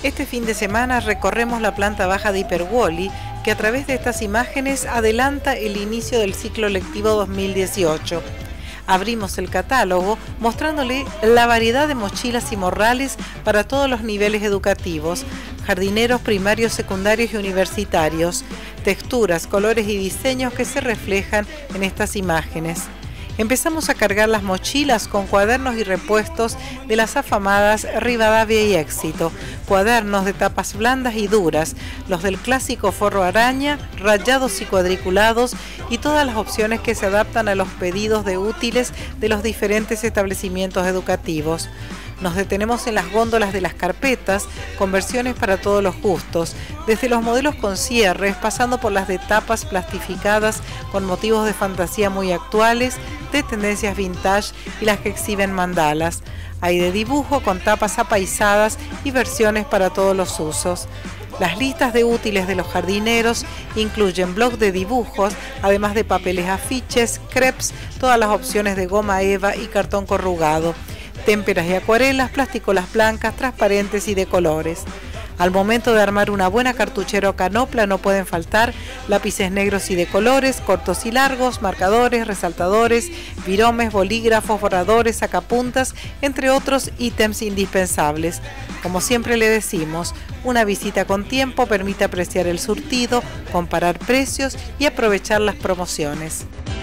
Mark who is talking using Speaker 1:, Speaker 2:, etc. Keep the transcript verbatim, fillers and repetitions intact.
Speaker 1: Este fin de semana recorremos la planta baja de Hiperwoli, que a través de estas imágenes adelanta el inicio del ciclo lectivo dos mil dieciocho. Abrimos el catálogo mostrándole la variedad de mochilas y morrales para todos los niveles educativos, jardineros primarios, secundarios y universitarios, texturas, colores y diseños que se reflejan en estas imágenes. Empezamos a cargar las mochilas con cuadernos y repuestos de las afamadas Rivadavia y Éxito, cuadernos de tapas blandas y duras, los del clásico forro araña, rayados y cuadriculados y todas las opciones que se adaptan a los pedidos de útiles de los diferentes establecimientos educativos. Nos detenemos en las góndolas de las carpetas, con versiones para todos los gustos, desde los modelos con cierres, pasando por las de tapas plastificadas con motivos de fantasía muy actuales, de tendencias vintage y las que exhiben mandalas. Hay de dibujo con tapas apaisadas y versiones para todos los usos. Las listas de útiles de los jardineros incluyen bloc de dibujos, además de papeles afiches, crepes, todas las opciones de goma eva y cartón corrugado, témperas y acuarelas, plasticolas blancas, transparentes y de colores. Al momento de armar una buena cartuchera o canopla no pueden faltar lápices negros y de colores, cortos y largos, marcadores, resaltadores, viromes, bolígrafos, borradores, sacapuntas, entre otros ítems indispensables. Como siempre le decimos, una visita con tiempo permite apreciar el surtido, comparar precios y aprovechar las promociones.